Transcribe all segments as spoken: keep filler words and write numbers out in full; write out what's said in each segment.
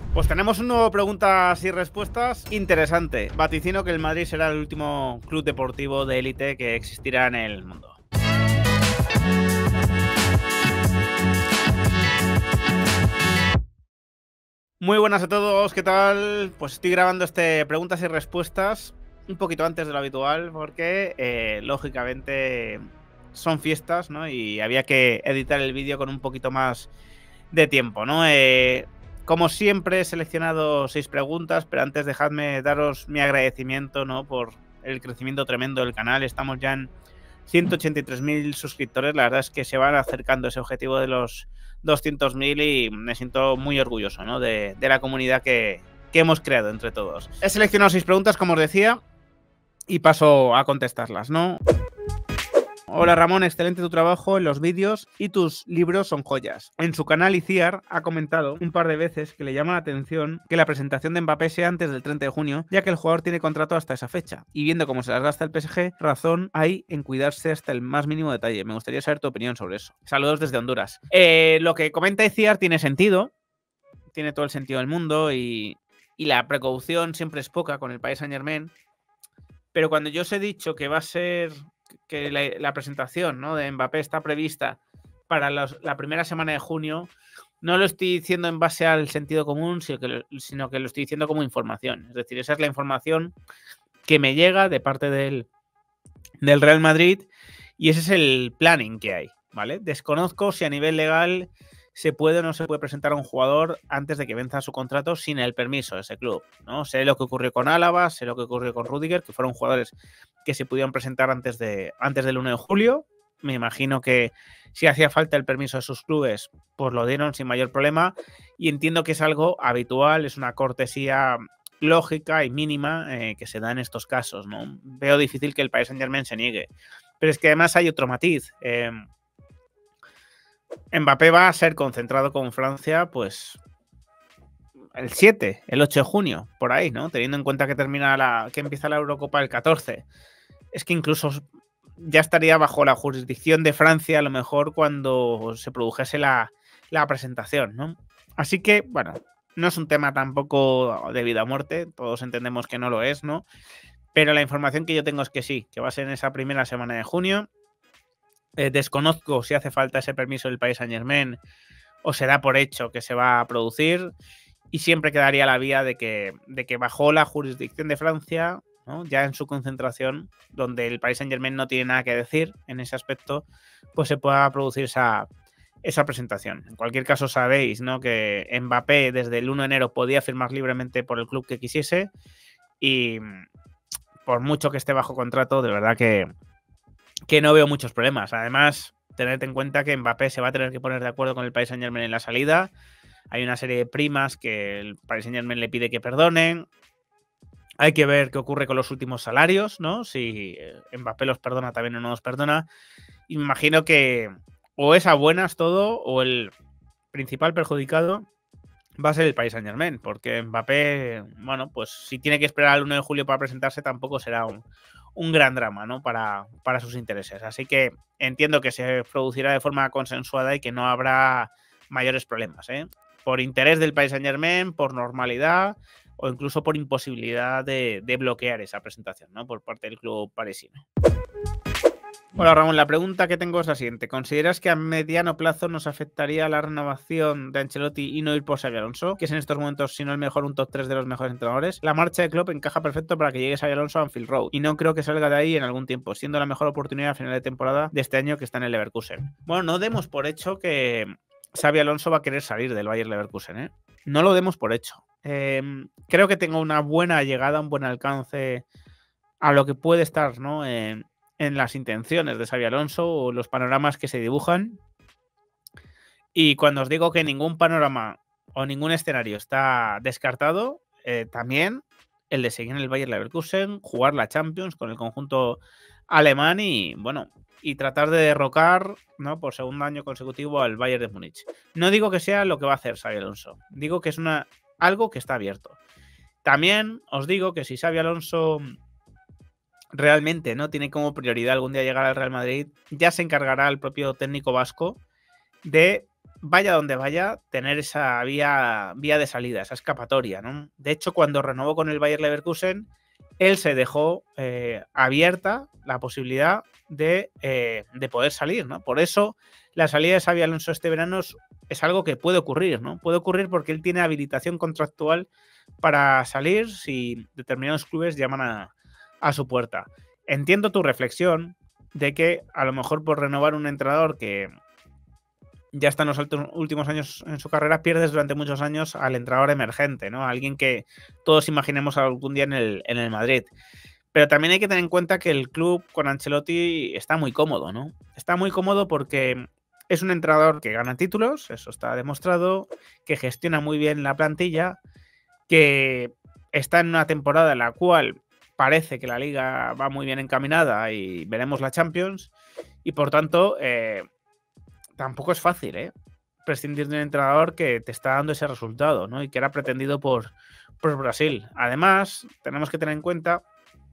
Pues tenemos un nuevo preguntas y respuestas interesante. Vaticino que el Madrid será el último club deportivo de élite que existirá en el mundo. Muy buenas a todos, ¿qué tal? Pues estoy grabando este preguntas y respuestas un poquito antes de lo habitual porque, eh, lógicamente, son fiestas, ¿no? Y había que editar el vídeo con un poquito más de tiempo, ¿no? Eh, como siempre he seleccionado seis preguntas, pero antes dejadme daros mi agradecimiento, ¿no? Por el crecimiento tremendo del canal. Estamos ya en ciento ochenta y tres mil suscriptores. La verdad es que se van acercando ese objetivo de los doscientos mil y me siento muy orgulloso, ¿no? de, de la comunidad que, que hemos creado entre todos. He seleccionado seis preguntas, como os decía, y paso a contestarlas, ¿no? Hola Ramón, excelente tu trabajo en los vídeos y tus libros son joyas. En su canal Iciar ha comentado un par de veces que le llama la atención que la presentación de Mbappé sea antes del treinta de junio, ya que el jugador tiene contrato hasta esa fecha. Y viendo cómo se las gasta el P S G, razón hay en cuidarse hasta el más mínimo detalle. Me gustaría saber tu opinión sobre eso. Saludos desde Honduras. Eh, lo que comenta Iciar tiene sentido, tiene todo el sentido del mundo y, y la precaución siempre es poca con el Paris Saint-Germain. Pero cuando yo os he dicho que va a ser que la, la presentación, ¿no? de Mbappé está prevista para los, la primera semana de junio, no lo estoy diciendo en base al sentido común, sino que, lo, sino que lo estoy diciendo como información. Es decir, esa es la información que me llega de parte del, del Real Madrid y ese es el planning que hay, ¿vale? Desconozco si a nivel legal se puede o no se puede presentar a un jugador antes de que venza su contrato sin el permiso de ese club, ¿no? Sé lo que ocurrió con Álava, sé lo que ocurrió con Rüdiger, que fueron jugadores que se pudieron presentar antes, de, antes del uno de julio. Me imagino que si hacía falta el permiso de sus clubes, pues lo dieron sin mayor problema y entiendo que es algo habitual, es una cortesía lógica y mínima eh, que se da en estos casos, ¿no? Veo difícil que el Paris Saint-Germain se niegue. Pero es que además hay otro matiz. Eh, Mbappé va a ser concentrado con Francia, pues el siete, el ocho de junio, por ahí, ¿no? Teniendo en cuenta que termina la, que empieza la Eurocopa el catorce. Es que incluso ya estaría bajo la jurisdicción de Francia a lo mejor cuando se produjese la, la presentación, ¿no? Así que, bueno, no es un tema tampoco de vida o muerte, todos entendemos que no lo es, ¿no? Pero la información que yo tengo es que sí, que va a ser en esa primera semana de junio. Eh, desconozco si hace falta ese permiso del Paris Saint-Germain o se da por hecho que se va a producir y siempre quedaría la vía de que, de que bajo la jurisdicción de Francia, ¿no? ya en su concentración, donde el Paris Saint-Germain no tiene nada que decir en ese aspecto, pues se pueda producir esa, esa presentación. En cualquier caso sabéis, ¿no? que Mbappé desde el uno de enero podía firmar libremente por el club que quisiese y por mucho que esté bajo contrato, de verdad que que no veo muchos problemas. Además, tened en cuenta que Mbappé se va a tener que poner de acuerdo con el Paris Saint-Germain en la salida. Hay una serie de primas que el Paris Saint-Germain le pide que perdonen. Hay que ver qué ocurre con los últimos salarios, ¿no? Si Mbappé los perdona también o no los perdona. Y me imagino que o es a buenas todo o el principal perjudicado va a ser el Paris Saint-Germain, porque Mbappé, bueno, pues si tiene que esperar al uno de julio para presentarse tampoco será un, un gran drama, ¿no? Para, para sus intereses. Así que entiendo que se producirá de forma consensuada y que no habrá mayores problemas, ¿eh? Por interés del Paris Saint-Germain, por normalidad o incluso por imposibilidad de, de bloquear esa presentación, ¿no? Por parte del club parisino. Hola Ramón, la pregunta que tengo es la siguiente. ¿Consideras que a mediano plazo nos afectaría la renovación de Ancelotti y no ir por Xabi Alonso, que es en estos momentos, si no el mejor, un top tres de los mejores entrenadores? La marcha de Klopp encaja perfecto para que llegue Xabi Alonso a Anfield Road y no creo que salga de ahí en algún tiempo, siendo la mejor oportunidad a final de temporada de este año que está en el Leverkusen. Bueno, no demos por hecho que Xabi Alonso va a querer salir del Bayer Leverkusen, ¿eh? No lo demos por hecho. Eh, creo que tengo una buena llegada, un buen alcance a lo que puede estar, ¿no? En, en las intenciones de Xabi Alonso o los panoramas que se dibujan. Y cuando os digo que ningún panorama o ningún escenario está descartado, eh, también el de seguir en el Bayer Leverkusen, jugar la Champions con el conjunto alemán y, bueno, y tratar de derrocar, ¿no? por segundo año consecutivo al Bayern de Múnich. No digo que sea lo que va a hacer Xabi Alonso, digo que es una, algo que está abierto. También os digo que si Xabi Alonso realmente no tiene como prioridad algún día llegar al Real Madrid, ya se encargará el propio técnico vasco de vaya donde vaya, tener esa vía, vía de salida, esa escapatoria, ¿no? De hecho, cuando renovó con el Bayer Leverkusen, él se dejó eh, abierta la posibilidad de, eh, de poder salir, ¿no? Por eso la salida de Xabi Alonso este verano es, es algo que puede ocurrir, ¿no? Puede ocurrir porque él tiene habilitación contractual para salir si determinados clubes llaman a, a su puerta. Entiendo tu reflexión de que a lo mejor por renovar un entrenador que ya está en los últimos años en su carrera, pierdes durante muchos años al entrenador emergente, ¿no? Alguien que todos imaginemos algún día en el, en el Madrid. Pero también hay que tener en cuenta que el club con Ancelotti está muy cómodo, ¿no? Está muy cómodo porque es un entrenador que gana títulos, eso está demostrado, que gestiona muy bien la plantilla, que está en una temporada en la cual parece que la Liga va muy bien encaminada y veremos la Champions, y por tanto... Eh, tampoco es fácil, ¿eh? Prescindir de un entrenador que te está dando ese resultado, ¿no? Y que era pretendido por, por Brasil. Además, tenemos que tener en cuenta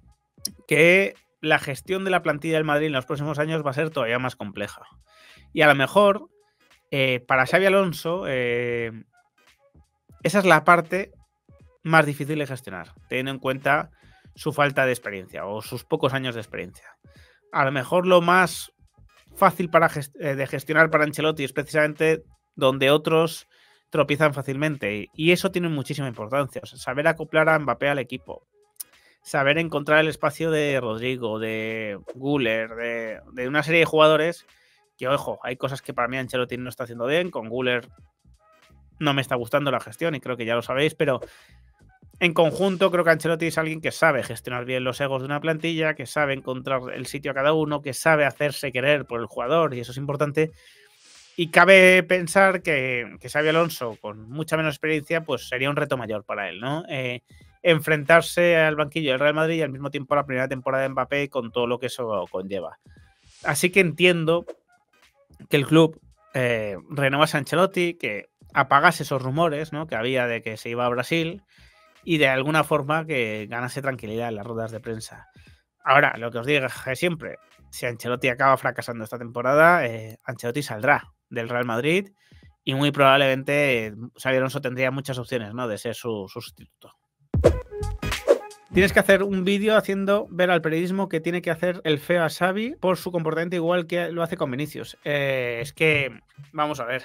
que la gestión de la plantilla del Madrid en los próximos años va a ser todavía más compleja. Y a lo mejor, eh, para Xabi Alonso, eh, esa es la parte más difícil de gestionar, teniendo en cuenta su falta de experiencia o sus pocos años de experiencia. A lo mejor lo más fácil para gest eh, de gestionar para Ancelotti es precisamente donde otros tropiezan fácilmente, y eso tiene muchísima importancia. O sea, saber acoplar a Mbappé al equipo, saber encontrar el espacio de Rodrigo, de Güler, de, de una serie de jugadores que, ojo, hay cosas que para mí Ancelotti no está haciendo bien. Con Güler no me está gustando la gestión y creo que ya lo sabéis, pero en conjunto creo que Ancelotti es alguien que sabe gestionar bien los egos de una plantilla, que sabe encontrar el sitio a cada uno, que sabe hacerse querer por el jugador, y eso es importante. Y cabe pensar que, que Xabi Alonso, con mucha menos experiencia, pues sería un reto mayor para él, ¿no? Eh, enfrentarse al banquillo del Real Madrid y al mismo tiempo la primera temporada de Mbappé con todo lo que eso conlleva. Así que entiendo que el club eh, renovase a Ancelotti, que apagase esos rumores, ¿no?, que había de que se iba a Brasil, y de alguna forma que ganase tranquilidad en las ruedas de prensa. Ahora, lo que os digo siempre, si Ancelotti acaba fracasando esta temporada, eh, Ancelotti saldrá del Real Madrid y muy probablemente eh, Xabi Alonso tendría muchas opciones, ¿no?, de ser su, su sustituto. Tienes que hacer un vídeo haciendo ver al periodismo que tiene que hacer el feo a Xavi por su comportamiento, igual que lo hace con Vinicius. Eh, es que, vamos a ver,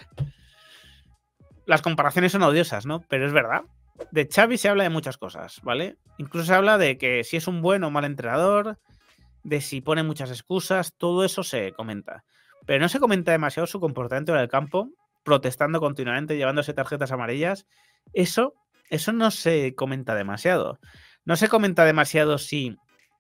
las comparaciones son odiosas, ¿no? Pero es verdad. De Xavi se habla de muchas cosas, ¿vale? Incluso se habla de que si es un buen o mal entrenador, de si pone muchas excusas, todo eso se comenta. Pero no se comenta demasiado su comportamiento en el campo, protestando continuamente, llevándose tarjetas amarillas. Eso, eso no se comenta demasiado. No se comenta demasiado si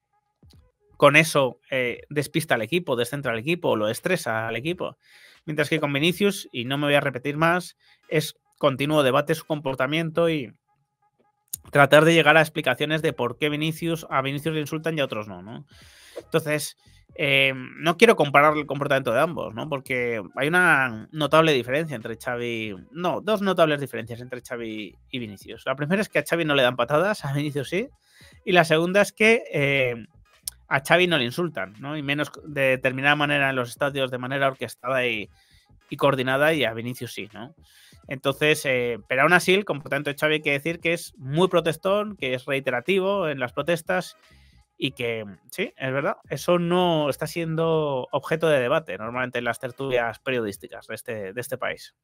con eso eh, despista al equipo, descentra al equipo o lo estresa al equipo. Mientras que con Vinicius, y no me voy a repetir más, es continuo debate su comportamiento y tratar de llegar a explicaciones de por qué Vinicius, a Vinicius le insultan y a otros no, ¿no? Entonces, eh, no quiero comparar el comportamiento de ambos, ¿no? Porque hay una notable diferencia entre Xavi... No, dos notables diferencias entre Xavi y Vinicius. La primera es que a Xavi no le dan patadas, a Vinicius sí. Y la segunda es que eh, a Xavi no le insultan, ¿no? Y menos de determinada manera en los estadios, de manera orquestada y, y coordinada, y a Vinicius sí, ¿no? Entonces, eh, pero aún así, el comportamiento de Xavi hay que decir que es muy protestón, que es reiterativo en las protestas y que, sí, es verdad, eso no está siendo objeto de debate normalmente en las tertulias periodísticas de este, de este país.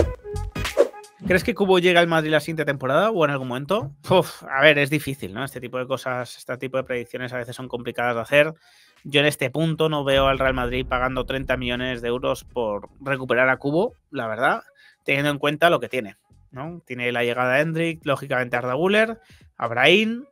¿Crees que Kubo llega al Madrid la siguiente temporada o en algún momento? Uf, a ver, es difícil, ¿no? Este tipo de cosas, este tipo de predicciones a veces son complicadas de hacer. Yo en este punto no veo al Real Madrid pagando treinta millones de euros por recuperar a Kubo, la verdad, teniendo en cuenta lo que tiene, ¿no? Tiene la llegada de Endrick, lógicamente Arda Güler, a Brahim.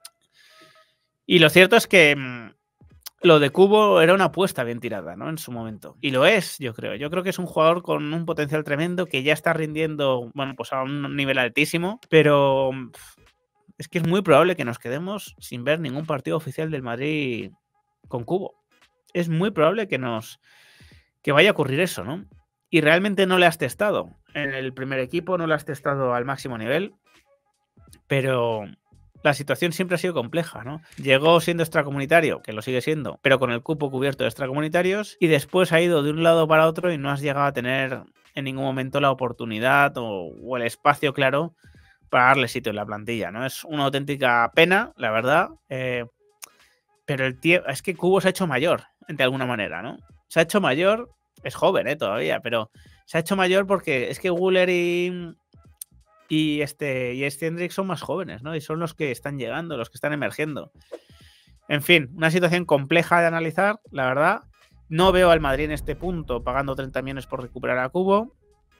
Y lo cierto es que mmm, lo de Kubo era una apuesta bien tirada, ¿no?, en su momento. Y lo es, yo creo. Yo creo que es un jugador con un potencial tremendo que ya está rindiendo, bueno, pues a un nivel altísimo, pero pff, es que es muy probable que nos quedemos sin ver ningún partido oficial del Madrid con Kubo. Es muy probable que nos que vaya a ocurrir eso, ¿no? Y realmente no le has testado. En el primer equipo no le has testado al máximo nivel, pero la situación siempre ha sido compleja, ¿no? Llegó siendo extracomunitario, que lo sigue siendo, pero con el cupo cubierto de extracomunitarios, y después ha ido de un lado para otro y no has llegado a tener en ningún momento la oportunidad o, o el espacio claro para darle sitio en la plantilla, ¿no? Es una auténtica pena, la verdad, eh, pero el tío, es que Cubo se ha hecho mayor, de alguna manera, ¿no? Se ha hecho mayor, es joven, ¿eh? Todavía, pero se ha hecho mayor porque es que Guller y, y este y Hendrix son más jóvenes, ¿no? Y son los que están llegando, los que están emergiendo. En fin, una situación compleja de analizar, la verdad. No veo al Madrid en este punto pagando treinta millones por recuperar a Cubo.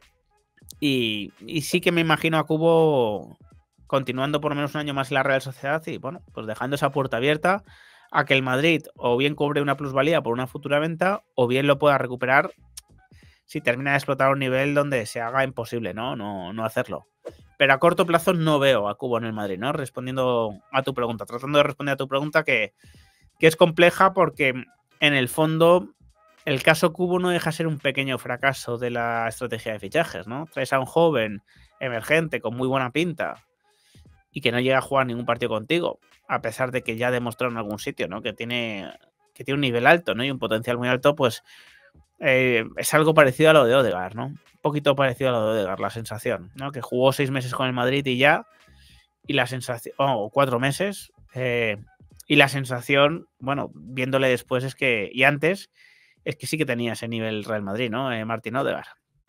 Y, y sí que me imagino a Cubo continuando por lo menos un año más en la Real Sociedad y, bueno, pues dejando esa puerta abierta a que el Madrid o bien cobre una plusvalía por una futura venta o bien lo pueda recuperar si termina de explotar a un nivel donde se haga imposible, ¿no? No, no hacerlo. Pero a corto plazo no veo a Cubo en el Madrid, ¿no? Respondiendo a tu pregunta, tratando de responder a tu pregunta que, que es compleja porque en el fondo el caso Cubo no deja ser un pequeño fracaso de la estrategia de fichajes, ¿no? Traes a un joven emergente con muy buena pinta y que no llega a jugar ningún partido contigo, a pesar de que ya ha demostrado en algún sitio, ¿no? Que tiene, que tiene un nivel alto, ¿no? Y un potencial muy alto, pues eh, es algo parecido a lo de Odegaard, ¿no? Un poquito parecido a lo de Odegaard, la sensación, ¿no? Que jugó seis meses con el Madrid y ya, y la sensación, o oh, cuatro meses, eh, y la sensación, bueno, viéndole después es que, y antes, es que sí que tenía ese nivel Real Madrid, ¿no? Eh, Martín Odegaard.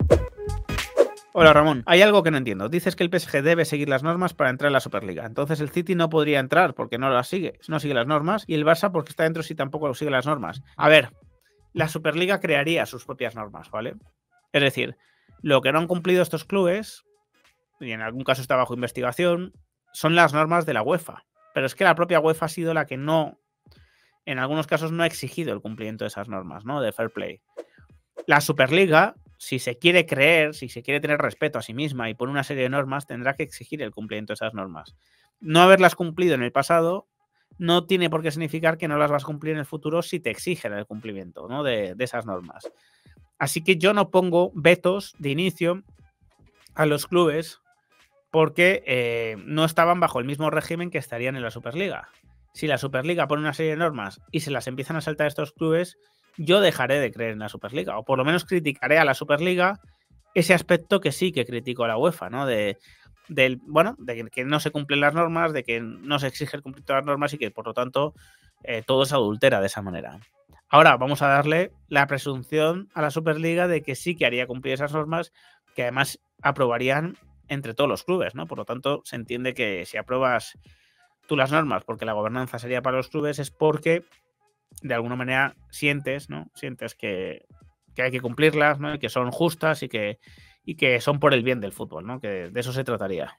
Hola Ramón, hay algo que no entiendo. Dices que el P S G debe seguir las normas para entrar en la Superliga. Entonces el City no podría entrar porque no las sigue, no sigue las normas, y el Barça porque está dentro si tampoco sigue las normas. A ver, la Superliga crearía sus propias normas, ¿vale? Es decir, lo que no han cumplido estos clubes, y en algún caso está bajo investigación, son las normas de la UEFA. Pero es que la propia UEFA ha sido la que no, en algunos casos no ha exigido el cumplimiento de esas normas, ¿no? De fair play. La Superliga, si se quiere creer, si se quiere tener respeto a sí misma y por una serie de normas, tendrá que exigir el cumplimiento de esas normas. No haberlas cumplido en el pasado no tiene por qué significar que no las vas a cumplir en el futuro si te exigen el cumplimiento, ¿no? de, de esas normas. Así que yo no pongo vetos de inicio a los clubes porque eh, no estaban bajo el mismo régimen que estarían en la Superliga. Si la Superliga pone una serie de normas y se las empiezan a saltar estos clubes, yo dejaré de creer en la Superliga, o por lo menos criticaré a la Superliga ese aspecto que sí que critico a la UEFA, ¿no? De, de, bueno, de que no se cumplen las normas, de que no se exige el cumplimiento de las normas y que, por lo tanto, eh, todo se adultera de esa manera. Ahora vamos a darle la presunción a la Superliga de que sí que haría cumplir esas normas, que además aprobarían entre todos los clubes, ¿no? Por lo tanto, se entiende que si apruebas tú las normas porque la gobernanza sería para los clubes es porque de alguna manera sientes, ¿no? Sientes que, que hay que cumplirlas, ¿no? Y que son justas y que, y que son por el bien del fútbol, ¿no? Que de eso se trataría.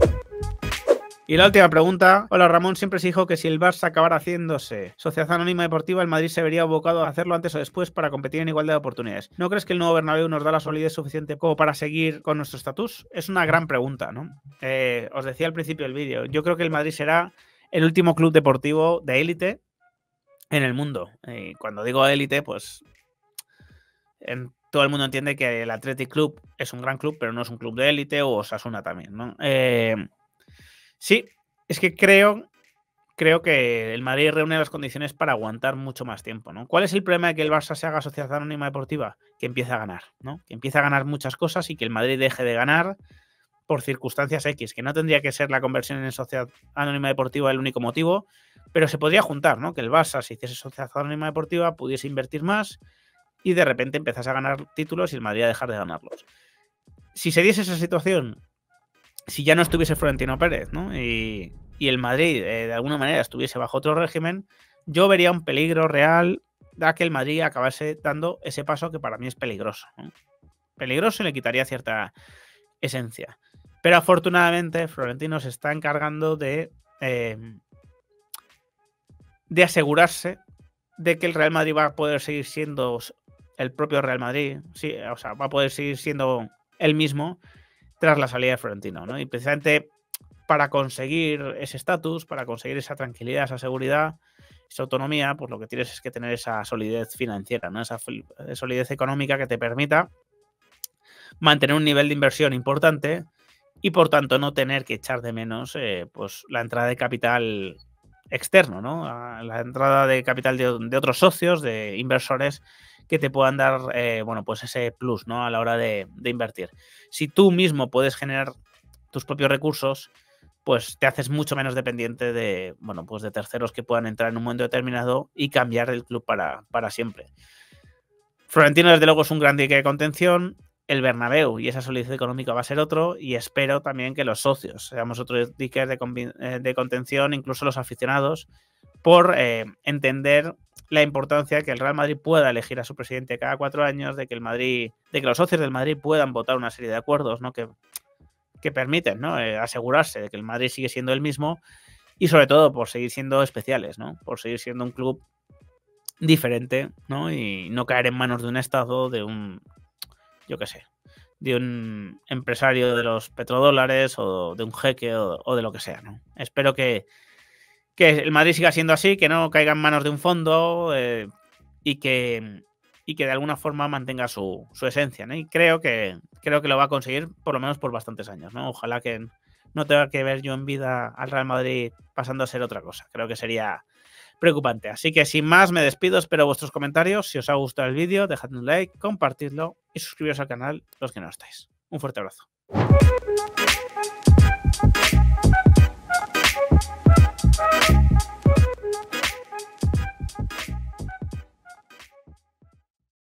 Y la última pregunta. Hola Ramón, siempre se dijo que si el Barça acabara haciéndose Sociedad Anónima Deportiva, el Madrid se vería abocado a hacerlo antes o después para competir en igualdad de oportunidades. ¿No crees que el nuevo Bernabéu nos da la solidez suficiente como para seguir con nuestro estatus? Es una gran pregunta, ¿no? Eh, os decía al principio del vídeo, yo creo que el Madrid será el último club deportivo de élite en el mundo. Y cuando digo élite, pues en, todo el mundo entiende que el Athletic Club es un gran club, pero no es un club de élite, o Osasuna también, ¿no? Eh, sí, es que creo, creo que el Madrid reúne las condiciones para aguantar mucho más tiempo, ¿no? ¿Cuál es el problema de que el Barça se haga Sociedad Anónima Deportiva? Que empiece a ganar, ¿no? Que empiece a ganar muchas cosas y que el Madrid deje de ganar por circunstancias X, que no tendría que ser la conversión en Sociedad Anónima Deportiva el único motivo, pero se podría juntar, ¿no? Que el Barça, si hiciese Sociedad Anónima Deportiva, pudiese invertir más y de repente empezase a ganar títulos y el Madrid a dejar de ganarlos. Si se diese esa situación, si ya no estuviese Florentino Pérez, ¿no? Y, y el Madrid, eh, de alguna manera, estuviese bajo otro régimen, yo vería un peligro real de que el Madrid acabase dando ese paso que para mí es peligroso, ¿no? Peligroso y le quitaría cierta esencia. Pero afortunadamente Florentino se está encargando de, eh, de asegurarse de que el Real Madrid va a poder seguir siendo el propio Real Madrid, sí, o sea, va a poder seguir siendo el mismo tras la salida de Florentino, ¿no? Y precisamente para conseguir ese estatus, para conseguir esa tranquilidad, esa seguridad, esa autonomía, pues lo que tienes es que tener esa solidez financiera, ¿no? Esa solidez económica que te permita mantener un nivel de inversión importante y por tanto no tener que echar de menos eh, pues la entrada de capital externo, ¿no? A la entrada de capital de, de otros socios, de inversores que te puedan dar, eh, bueno, pues ese plus, ¿no? A la hora de, de invertir. Si tú mismo puedes generar tus propios recursos, pues te haces mucho menos dependiente de, bueno, pues de terceros que puedan entrar en un momento determinado y cambiar el club para, para siempre. Florentino, desde luego, es un gran dique de contención. El Bernabéu y esa solidez económica va a ser otro, y espero también que los socios seamos otro dique de, de contención, incluso los aficionados, por eh, entender la importancia de que el Real Madrid pueda elegir a su presidente cada cuatro años, de que el Madrid, de que los socios del Madrid puedan votar una serie de acuerdos, ¿no? que, que permiten, ¿no? eh, asegurarse de que el Madrid sigue siendo el mismo, y sobre todo por seguir siendo especiales, ¿no? Por seguir siendo un club diferente, ¿no? Y no caer en manos de un Estado, de un, yo qué sé, de un empresario de los petrodólares o de un jeque o, o de lo que sea, ¿no? Espero que, que el Madrid siga siendo así, que no caiga en manos de un fondo eh, y, que, y que de alguna forma mantenga su, su esencia, ¿no? Y creo que, creo que lo va a conseguir por lo menos por bastantes años, ¿no? Ojalá que no tenga que ver yo en vida al Real Madrid pasando a ser otra cosa. Creo que sería preocupante. Así que sin más me despido, espero vuestros comentarios. Si os ha gustado el vídeo, dejadme un like, compartidlo y suscribiros al canal los que no estáis. Un fuerte abrazo.